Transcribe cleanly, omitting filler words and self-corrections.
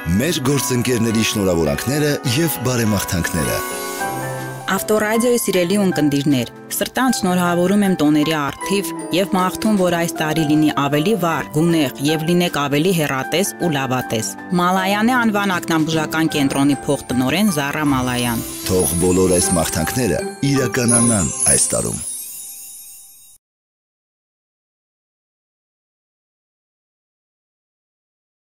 Մեր գործընկերների շնորհավորանքները եւ բարեմաղթանքները։ Ավտորադիոյի սիրելի ունկնդիրներ, սրտան շնորհավորում եմ տոների առթիվ եւ մաղթում, որ այս տարի լինի ավելի վառ, գունեղ եւ լինեք ավելի հեռատես ու լավատես։ Մալայանի անվան ակնաբուժական կենտրոնի փոխտնօրեն Զառա Մալայան։ Թող բոլոր այս մաղթանքները իրականանան այս տարում։